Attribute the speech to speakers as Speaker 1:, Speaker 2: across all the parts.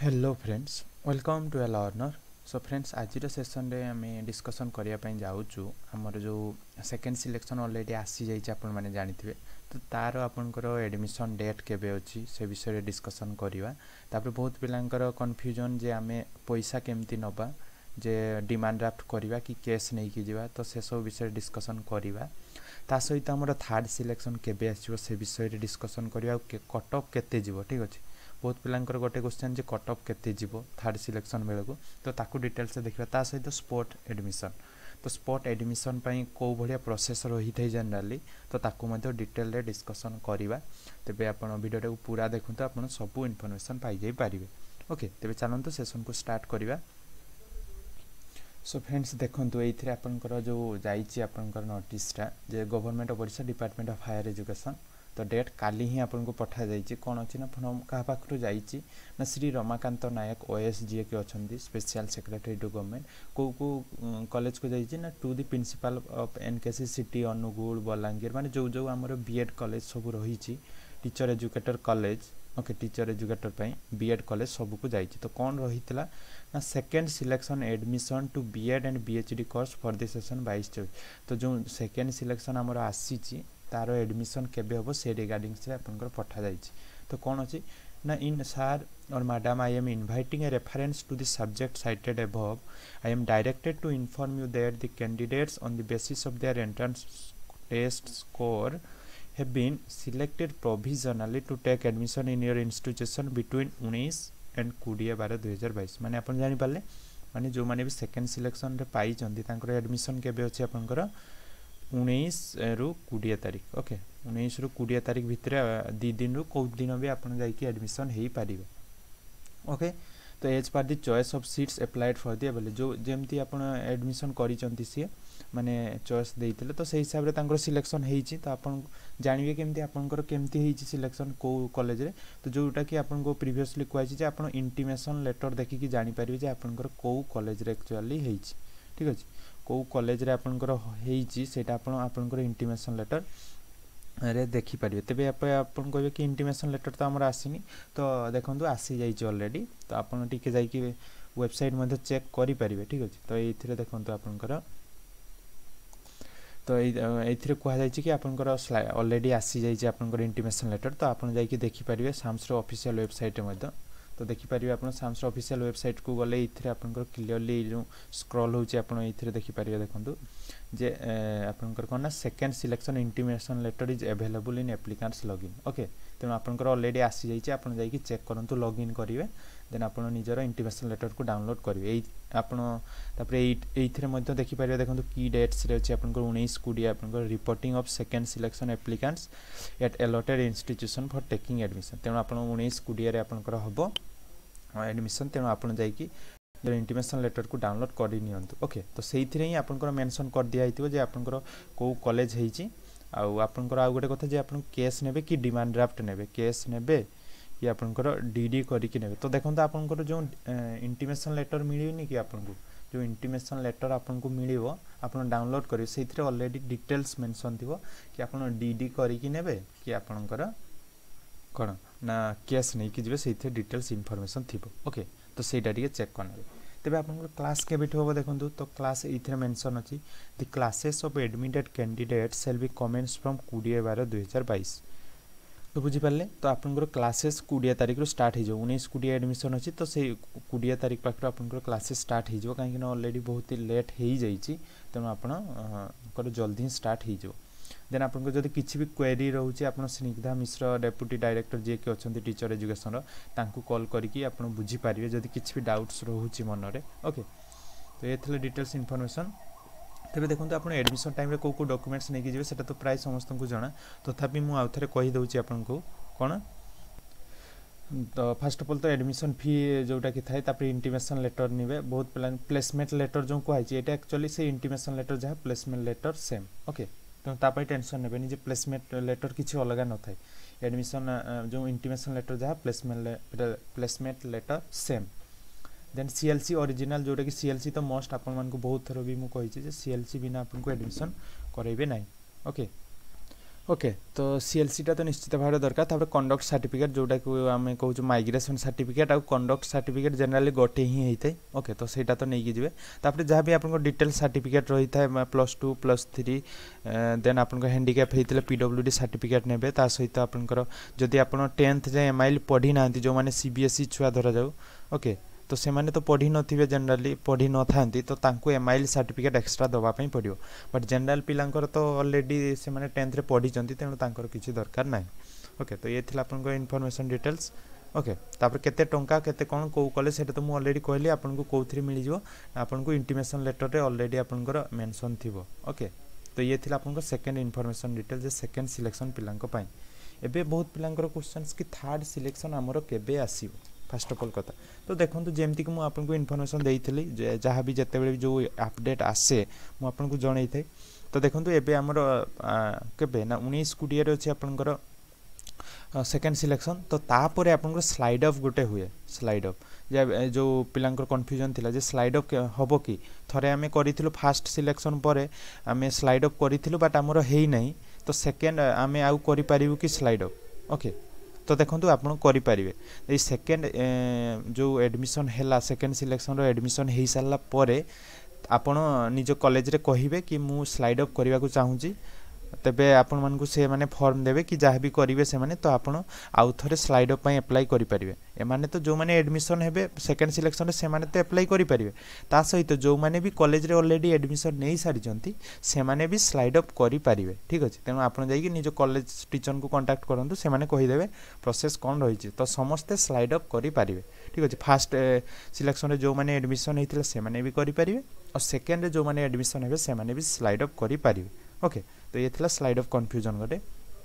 Speaker 1: Hello friends welcome to a learner. So friends आज session रे आम डिस्कसन करने जाऊँ आमर जो सेकेंड सिलेक्शन ऑलरेडी आसी जाइए आपण मैंने जानिथिबे तो तार आपनकर एडमिशन डेट केबे अछि से विषय डिस्कसन करवा। तापर बहुत पिलांकर कन्फ्यूजन जे आमे पैसा केमती नबा जे डिमांड ड्राफ्ट करवा कि कैश नहीं कि जीवा तो से सब विषय डिस्कसन करवा। ता सहित आमर थर्ड सिलेक्शन केबे आसीबो से विषय डिस्कसन करवा। कट ऑफ केते जीवो ठीक अछि। बहुत पिलांकर गोटे क्वेश्चन जे कट ऑफ केते जीवो थर्ड सिलेक्शन बेलको तो ताकू डिटेल्स से देखा। ता सहित स्पोर्ट एडमिशन तो स्पोर्ट एडमिशन पई को भलिया प्रोसेस रही थे जनरली तो ताकू मध्ये डिटेल रे डिस्कसन करवा। तेबे आपण वीडियो को पूरा देखंतु आपण सब इन्फॉर्मेशन पाई जाई परिबे। ओके तेबे चलंतु सेशन को स्टार्ट करवा। सो फ्रेंड्स देखंतु एथिरे आपनकर जो जाईची आपनकर नोटिसटा जे government of Odisha department of higher education तो डेट काली ही आपन को पठा जाइए कौन अच्छी ना फोन क्या पाखु जाइए ना श्री रमाकांत नायक ओएस जी के अच्छा स्पेशल सेक्रेटरी टू गवर्नमेंट को कॉलेज को जाइए ना to the principal of NKC city Anugul Bolangir माने जो जो आमर बीएड कॉलेज सब रही teacher educator college okay teacher educator पे बीएड कॉलेज सब को जाइए तो कौन रही ना second selection admission to BEd and BHD course for the session 22-24 तो जो सेकेंड सिलेक्शन आमर आसी तार एडमिशन केबे होबो से रिगार्डिंग से आपनकर पठा जाइछि। तो कौन अछि ना इन सर और madam I am inviting a reference to the subject cited above I am directed to inform you that the candidates on the basis of their entrance test score have been selected provisionally to take admission in your institution between 19 and 20/12/2022 माने अपन जानि पाले माने जो माने भी second selection रे पाई चंदी तांकर admission केबे अछि आपनकर 19 रु 20 तारीख ओके 19 रु 20 तारीख भितर 2 दिन रु को दिन भी आपन जाई कि एडमिशन हेई पारिबे। ओके तो as per the choice of seats applied for the बोले जो जेमती आपन एडमिशन करी चंती सी माने चॉइस देइतले तो से हिसाब रे तांकर सिलेक्शन हेइची तो आपन जानिबे केमती आपनकर केमती हेइची सिलेक्शन को कॉलेज रे तो जोटा कि आपन को प्रीवियसली क्वाइची जे आपन इंटीमेशन लेटर देखि कि जानि पारिबे जे आपनकर को कॉलेज रे एक्चुअली हेइची ठीक अछि को कॉलेज रे आपनकर हेइची सेटा आपनकर इंटीमेशन लेटर रे देखि पारिबे। तबे आपन कहबे कि इंटीमेशन लेटर तो हमर आसीनी तो देखंतु आसी जाई ऑलरेडी तो आपन टिके जाई कि वेबसाइट मध्ये चेक करि पारिबे ठीक अछि। तो एथिरे देखंतु आपनकर तो एथिरे कहा जाई कि आपनकर ऑलरेडी आसी जाई आपनकर इंटीमेशन लेटर तो आपन जाई कि देखि पारिबे साम्स रो ऑफिशियल वेबसाइट मध्ये तो देखि पारिबे आपन साम्स रो ऑफिशियल वेबसाइट को गले एथिरे आपनकर क्लियरली जो स्क्रॉल होची आपन एथिरे देखि पारिबे देखंतु जे आपनकर कोना second selection intimation letter is available in applicants login okay तेनु आपनकर ऑलरेडी आसी जाई आपन जाई कि चेक करंतु लॉगिन करिवे देन आपन निजर इंटीमेशन लेटर को डाउनलोड करिवे एई आपन तापरे एइथिरे मध्ये देखि पारिबे देखंतु की डेट्स रे अछि आपनकर 19-20 आपनकर reporting of second selection applicants at allotted institution for taking admission तेनु आपन 19-20 रे आपनकर हबो एडमिशन तेनु आपन जाई कि इंटीमेशन लेटर को डाउनलोड करि नियंतु ओके तो सेइथिरे ही आपनकर मेंशन कर दिया हितबो जे आपनकर को कॉलेज हेइची आ आपनकर आ गोटे कथा जे आपन केस नेबे कि डिमांड ड्राफ्ट नेबे केस नेबे कि आपनकर डीडी करि कि नेबे तो देखंतु आपनकर जो इंटीमेशन लेटर मिलिनी कि आपनको जो इंटीमेशन लेटर आपनको मिलिवो आपन डाउनलोड करिवे सेइथिरे ऑलरेडी डिटेल्स मेंशन थिबो कि आपन डीडी करि कि नेबे कि आपनकर कोन ना केस नै कि जेबे सेइथिरे डिटेल्स इन्फॉर्मेशन थिबो ओके तो सेटा टिके चेक करने तेबे आपन क्लास के बिट होबो देखंतु तो क्लास इथरे मेंशन अछि the classes of admitted candidates shall be commence from 20/12/2022 तो बुझी पाले तो आपन क्लासेस 20 तारिख रो स्टार्ट हे जो 19-20 एडमिशन अछि तो से 20 तारिख पाख आपन क्लासेस स्टार्ट हे जो काहे कि ऑलरेडी बहुत ही लेट हे जाईची तनो आपन जल्दी स्टार्ट हे जो देन आपन जदि किछि भी क्वेरी रहउची आपन स्निग्धा मिश्र डेप्यूटी डायरेक्टर जे के अछंती टीचर एजुकेशन रो तांकू कॉल करिकि आपन बुझी पारिबे जदि किछि भी डाउट्स रहउची मन रे ओके तो एथले डिटेल्स इन्फॉर्मेशन तबे देखंतु आपन एडमिशन टाइम रे को डॉक्यूमेंट्स नै कि जेबे सेटा तो प्राय समस्त को जाना तथापि मु आउथरे कहि दउची आपन को कोन तो फर्स्ट ऑफ ऑल तो एडमिशन फी जोटा कि थाए तापर इंटीमेशन लेटर निबे बहुत प्लेसमेंट लेटर जो को आइची एटा एक्चुअली से इंटीमेशन लेटर जहा प्लेसमेंट लेटर सेम ओके तो तापर टेंशन नेबे जे प्लेसमेंट लेटर किछि अलगा न थाए एडमिशन जो इंटीमेशन लेटर जहा placement letter same then CLC original जोटा कि सीएलसी तो मोस्ट आपन मान को बहुत थरो भी मु कहि जे सीएलसी बिना आपन को एडमिशन करैबे नै ओके ओके तो सीएलसी टा तो निश्चित भाव दरकार तापर कंडक्ट सर्टिफिकेट जोटा को आम कहूँ माइग्रेशन सर्टिफिकेट आउ कंडक्ट सर्टिफिकेट जनरली गोटे ही होता है ओके तो सहीटा तो नहीं जी तापर जहाँ भी आप डिटेल सर्टिफिकेट रही है +2 +3 देन आप हैंडिकैप होते पीडब्ल्यूडी सर्टिफिकेट ने सहित आपंकर जदि आप 10th जाए एमआईएल पढ़ी ना जो मैंने सीबीएसई छुआ धरा जाऊ ओके तो से माने तो पढ़ी नथिबे जनरली पढ़ी न थांती तो तांको एमआईएल सर्टिफिकेट एक्स्ट्रा दबा पई पड़ियो बट जनरल पिलांकर तो ऑलरेडी से माने 10th रे पढ़ी चंती तेनु तांकर किछि दरकार नाही ओके तो ये थिला आपन को इन्फॉर्मेशन डिटेल्स ओके तापर केते टंका केते कोन को कॉलेज सेटा तो मु ऑलरेडी कहली आपन को कोथरी मिली जिवो आपन को इंटीमेशन लेटर रे ऑलरेडी आपन को मेंशन थिबो ओके तो ये थिला आपन को सेकंड इन्फॉर्मेशन डिटेल जे सेकंड सिलेक्शन पिलांको पई एबे बहुत पिलांकर क्वेश्चंस की थर्ड सिलेक्शन हमरो केबे आसीबो फर्स्ट ऑफ ऑल कथा तो देखो जमती कि मुझे इन्फॉर्मेशन देती जहाँ भी जिते बड़े जो अपडेट आसे मुझे जन था तो देखो एबे आमर केबे ना 19-20 अच्छे आपंकर सेकेंड सिलेक्शन तो तापर आपंकर स्लाइड ऑफ गोटे हुए स्लाइड ऑफ जो पिलांकर कन्फ्यूजन थिला जे स्लाइड ऑफ हम कि थरे आम करूँ फास्ट सिलेक्शन पर आम स्लाइड ऑफ करूँ बट आमर है नहीं तो सेकेंड आम आउ करूँ कि स्लाइड ऑफ ओके तो देखो आपन करें ये सेकेंड जो एडमिशन है सेकेंड सिलेक्शन एडमिशन हो सारा पर आपण निज कॉलेज रे कहिबे कि मु स्लाइड अप करने को चाहूँगी तेबे आपण मानकु से माने फॉर्म देबे कि जहाँ भी करेंगे से माने तो आपण आउ थरे स्लाइड अप एप्लाई करि परिबे एमाने तो जो माने एडमिशन हेबे सेकेंड सिलेक्शन से माने तो एप्लाई करि परिबे ता सहित जो माने भी कॉलेज रे ऑलरेडी एडमिशन नहीं सारी चंती से माने भी स्लाइड अप करि परिबे ठीक अछि तेनु आपण जाई कि निज कॉलेज टीचर को कांटेक्ट करंतु से माने कहि देबे प्रोसेस कोन रही छि तो समस्ते स्लाइड अप करि परिबे ठीक अछि फर्स्ट सिलेक्शन रे जो माने एडमिशन हेतिला से माने भी करि परिबे और सेकेंड रे जो माने एडमिशन हेबे से माने भी स्लाइड अप करि परिबे ओके तो ये थिला स्लाइड ऑफ कन्फ्यूजन गोटे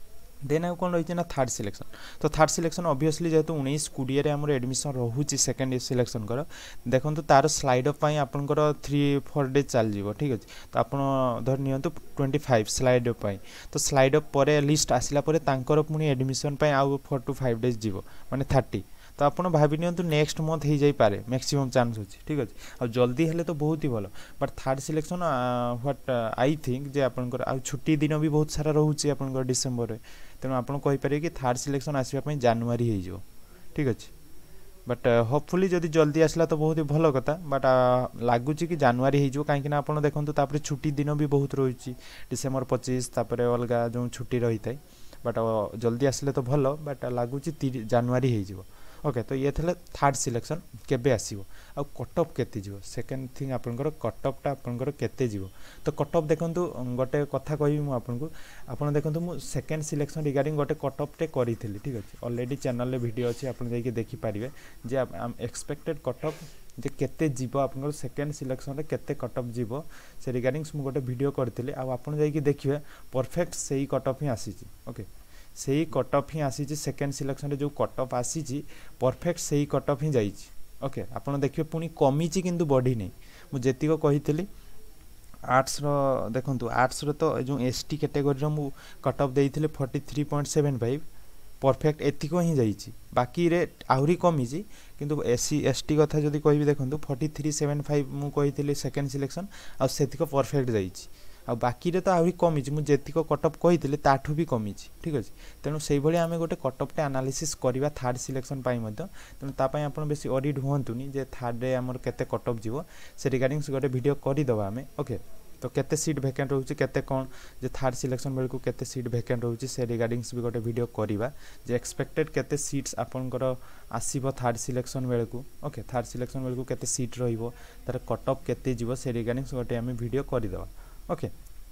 Speaker 1: देन आउ कौन रही ना थर्ड सिलेक्शन तो थर्ड सिलेक्शन ऑब्वियसली जेहेतु 19-20 आम एडमिशन रोचे सेकेंड सिलेक्शन कर देखो तार स्लाइड अप आपंकर 3-4 डेज चल जाव ठीक अच्छे तो आप धर नियंतु 25 स्लाइड अप तो स्लाइड अप पर लिस्ट आसला पुणी एडमिशन आउ 4 to 5 डेज जीव माने 30 तो आप भावी नियंतु नेक्स्ट मंथ हो जाए मैक्सिमम चांस अच्छे ठीक अच्छे आ जल्दी हेले तो बहुत ही भल but third selection what I think जे आपंकर आ छुट्टी दिन भी बहुत सारा रोचे आप डिसेम्बर तेणु आप कहींपारे कि थर्ड सिलेक्शन आसवाई जानुआरी हो ठीक अच्छे बट होपफुली जदि जल्दी आसला तो बहुत ही भल कथा बट लगुच कि जानुआरी हो कहीं आप देखो छुट्टी दिन भी बहुत रोचे डिसेम्बर 25 तापर अलग जो छुट्टी रही है बट जल्दी आसले तो भल बट लगुच जानुआरी हो ओके तो ये थे थर्ड सिलेक्शन केबे आसीबो आ कटअप केते जीवो सेकेंड थिंग आपनकर कटअपटा आपनकर केते जीवो तो कटअप देखंतु गोटे कथा कहबी मु आपनको आपन देखंतु मु सेकेंड सिलेक्शन रिगार्डिंग गोटे कटअप टे करिथिली ठीक अछि ऑलरेडी चैनल रे वीडियो अछि आपन जाई के देखि पारिबे जे एक्सपेक्टेड कटअप जे केते जीवो आपनकर सेकेंड सिलेक्शन रे केते कटअप जीवो से रिगार्डिंग मु गोटे वीडियो करथिली आ आपन जाई के देखिबे परफेक्ट सही कटअप ही आसीची ओके सही कटअप ही आसी सेकेंड सिलेक्शन जो कटअप आसी परफेक्ट सही कटअप ही जाइए ओके आपड़ देखिए पुणी कमी किंतु बढ़ी नहीं मुझे कही आर्ट्स देखो आर्ट्स तो जो एसटी कैटेगरी मु कटअप देइथिले 43.75 परफेक्ट एतिक ही जाइए बाकी रे आहरी कमी किंतु एससी एसटी कथा जदि कहि देखो 43.75 मु कही सेकेंड सिलेक्शन आ सेतिक परफेक्ट जाइए आ बाकी रे तो आहरी कमी मुझे कटअप कही ताठू भी कमी ठीक अच्छे तेणु से भाई आम गोटे कटअपटे एनालिसिस करवा थर्ड सिलेक्शन तेणु तापाई आप बेसी ऑडिट हुंतुनी जे थर्ड रे आमर केते कटअप जीवो से रिगार्डिंग गोटे वीडियो करदे आम ओके तो केते सीट वैकेंट रोचे केते कौन जे थर्ड सिलेक्शन बेलू केते सीट वैकेंट रोचे से रिगार्डिंग्स भी गोटे वीडियो करवा जे एक्सपेक्टेड केते सीट्स आपनकर आसीबो थर्ड सिलेक्शन बेलू ओके थर्ड सिलेक्शन बेलू केते सीट रहिबो तार कटअप केते जीवो से रिगार्डिंग्स गोटे आम वीडियो करदे ओके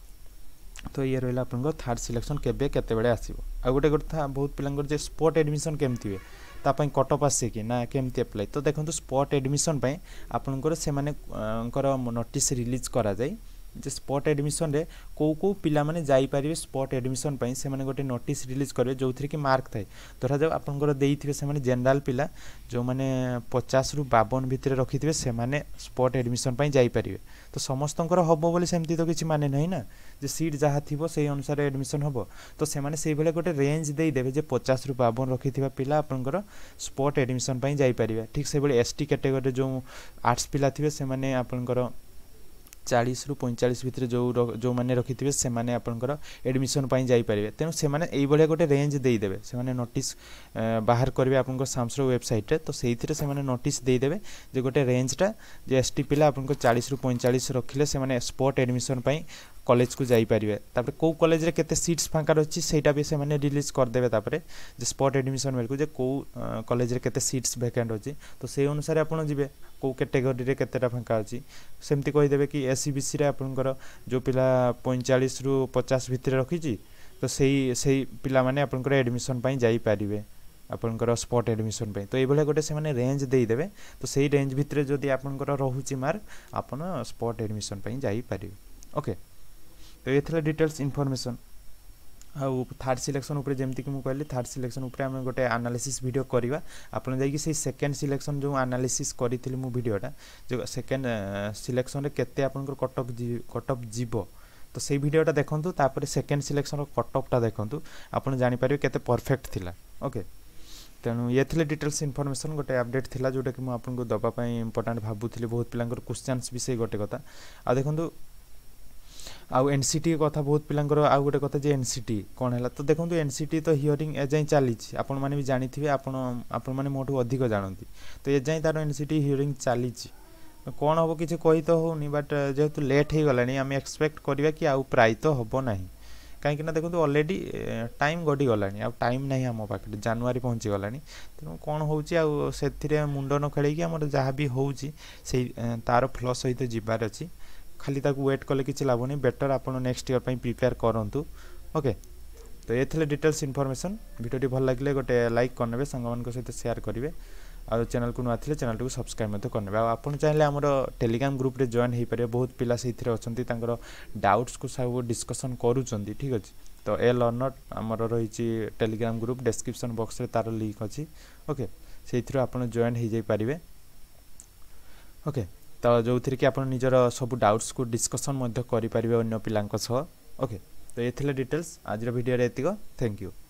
Speaker 1: तो ये रहा आप थर्ड सिलेक्शन केबे केते बेले आसीबो आ गोटे कथा बहुत पिलांगर जे स्पॉट एडमिशन केमती हुए तापाई कटअप आसे कि ना केमती अप्लाई तो देखो स्पॉट एडमिशन पई आपनकर से माने नोटिस रिलीज करा जाय जे स्पॉट एडमिशन रे को पिला माने जाई परिबे स्पॉट एडमिशन पई से माने गोटे नोटिस रिलीज करे जो थरे कि मार्क थाए धरा जाव आपनकर देइथिबे से माने जनरल पिला जो माने 50 रु 52 भितरे रखिथिबे से माने स्पॉट एडमिशन पई जाई परिबे तो समस्तंकर हबो बोली सेमती तो किछि माने नहीं ना जे सीट जहाँ थी से अनुसार एडमिशन हम तो से गोटे रेंज दे देवे जे 50 रु 52 रखिथिबा पिला आपनकर स्पॉट एडमिशन पई जाई परिबे ठीक से एसटी कैटेगरी जो आर्ट्स पिला थिबे से माने आपनकर 40 ରୁ 45 भितर जो मैंने रखिथिबे से माने आपनकर एडमिशन पई जाई परिबे तेनु से माने एई बळे गोटे रेंज देई देबे से माने नोटिस बाहर करबे आपनकर सामसर वेबसाइट रे तो सेइथिरे से माने नोटिस देई देबे जे गोटे रेंज टा जे एसटी पिला आपनकर 40 रू 45 रखिले से माने स्पॉट एडमिशन पई कॉलेज को जाई परिबे तापर को कॉलेज रे केते सीट्स फांका रहछि सेटा भी से माने रिलीज कर देबे तापर जे स्पॉट एडमिशन बेलकु जे को कॉलेज रे केते सीट्स वैकेंट अछि तो से अनुसार आपण जिवे को कैटेगरी रे केतेटा फांका अछि सेमति कहि देबे कि एससीबीसी रे आपनकर जो पिला 45 रू 50 भितर रखिछि तो सेही पिला माने आपनकर एडमिशन पई जाई परिबे आपनकर स्पॉट एडमिशन पई तो ए भले गोटे से माने रेंज देई देबे तो सेही रेंज भितर जदी आपनकर रहउछि मार्क आपन स्पॉट एडमिशन पई जाई परिबे ओके तो ये थला डिटेल्स इन्फॉर्मेशन आउ थर्ड सिलेक्शन ऊपर जेमति कि मु कहली थर्ड सिलेक्शन ऊपर हम गोटे एनालिसिस वीडियो करबा आपन जाई कि से सेकंड सिलेक्शन जो एनालिसिस करिथिली मु वीडियोटा जो सेकंड सिलेक्शन रे केते आपनकर कट ऑफ जीवो तो से वीडियोटा देखंतु तापर सेकंड सिलेक्शन रो कट ऑफ टा देखंतु आपन जानि पारिबे केते परफेक्ट थिला ओके तेणु ये थले डिटेल्स इन्फॉर्मेशन गोटे अपडेट थिला जोटा कि मु आपन को दबा पई इंपोर्टेंट भाबुथिली बहुत पिलांकर क्वेश्चंस भी से गोटे कथा आ देखंतु आउ एनसीटी कथा बहुत पिलांकर आउ गोटे कथा जे एनसीटी कोन हैला तो देखंतु एनसीटी तो हियरिंग एजाई चाली आपण माने भी जानिथिबे आपण माने मोठू अधिक जानंती तो एजाई तार एनसीटी हियरिंग चाली कोन होबो किछ कहि तो होनी बट जेहेतु लेट हे गलानी हम एक्सपेक्ट करबा कि आउ प्राय तो होबो नाही काहे कि ना देखंतु ऑलरेडी टाइम गडी गलानी आ टाइम नाही हम पाखे जनवरी पहुंची गलानी तेनु कोन होउची आ सेथिरे मुंडो न खेलै कि हमर जहा भी होउची से तार फ्लो सहित जिबार अछि खाली ताकू वेट कले किछि लाभो नै बेटर आपण नेक्स्ट ईयर पई प्रिपेयर करंतु ओके तो ये थले डिटेल्स इन्फॉर्मेशन वीडियो भल लागले गोटे लाइक करनेबे संगमन को सहित शेयर करिवे आ चैनल को नथिले चैनल को सब्सक्राइब मते करनेबे आ आपण चाहिले हमर टेलीग्राम ग्रुप रे जॉइन हे परिबे बहुत पिला सेथिरे अछंती तांकर डाउट्स को सब डिस्कशन करूचंती ठीक अछि तो ए लर्नर हमर रहिछि टेलीग्राम ग्रुप डिस्क्रिप्शन बॉक्स रे तार लिंक अछि ओके सेथिरे आपण जॉइन हे जाई परिबे ओके तो जो थी कि आप निजर सब डाउट्स को डिस्कशन मध्य करि परिबे अन्य पिलांक सह ओके तो ये थिले डिटेल्स आज वीडियो रे एतिको थैंक यू।